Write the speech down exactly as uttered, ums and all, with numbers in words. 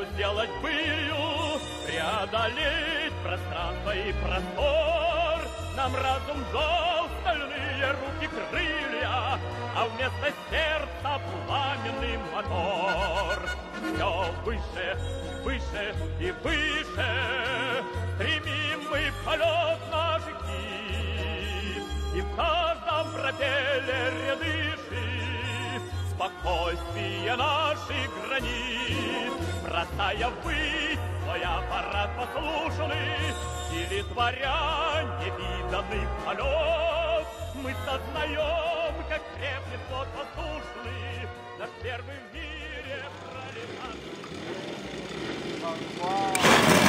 душу сделать былью, преодолеть пространство и простор. Нам разум дал стальные руки крылья, а вместо сердца пламенный мотор. Все выше, выше и выше стремим мы в полет наш гид, и в каждом пропеллере дышит спокойствие наших границ. Бросая ввысь свой аппарат послушный, или творя невиданный полет, мы сознаем, как крепнет флот воздушный, наш первый в мире пролетарский.